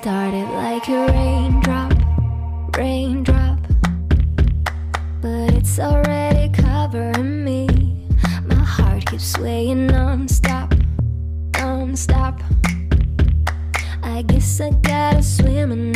Started like a raindrop, raindrop, but it's already covering me. My heart keeps swaying non-stop, non-stop. I guess I gotta swim in